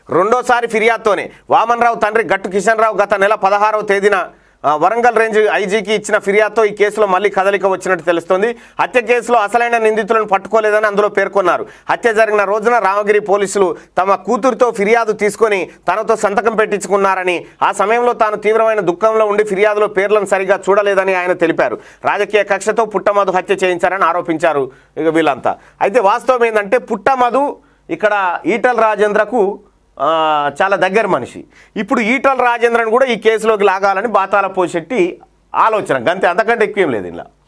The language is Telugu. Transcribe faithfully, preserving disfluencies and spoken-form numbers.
రెండోసారి ఫిర్యాదుతోనే వామన్ రావు తండ్రి గట్టు కిషన్ రావు గత నెల పదహారవ తేదీన వరంగల్ రేంజ్ ఐజీకి ఇచ్చిన ఫిర్యాదుతో ఈ కేసులో మళ్ళీ కదలిక వచ్చినట్టు తెలుస్తోంది. హత్య కేసులో అసలైన నిందితులను పట్టుకోలేదని అందులో పేర్కొన్నారు. హత్య జరిగిన రోజున రామగిరి పోలీసులు తమ కూతురుతో ఫిర్యాదు తీసుకొని తనతో సంతకం పెట్టించుకున్నారని, ఆ సమయంలో తాను తీవ్రమైన దుఃఖంలో ఉండి ఫిర్యాదులో పేర్లను సరిగా చూడలేదని ఆయన తెలిపారు. రాజకీయ కక్షతో పుట్టమధు హత్య చేయించారని ఆరోపించారు ఇక వీళ్ళంతా. అయితే వాస్తవం ఏంటంటే పుట్టమధు ఇక్కడ ఈటల రాజేంద్రకు చాలా దగ్గర మనిషి. ఇప్పుడు ఈటల రాజేంద్రను కూడా ఈ కేసులోకి లాగాలని బాతాల పోషెట్టి ఆలోచన, గంతే, అంతకంటే ఎక్కువ ఏం లేదు ఇలా.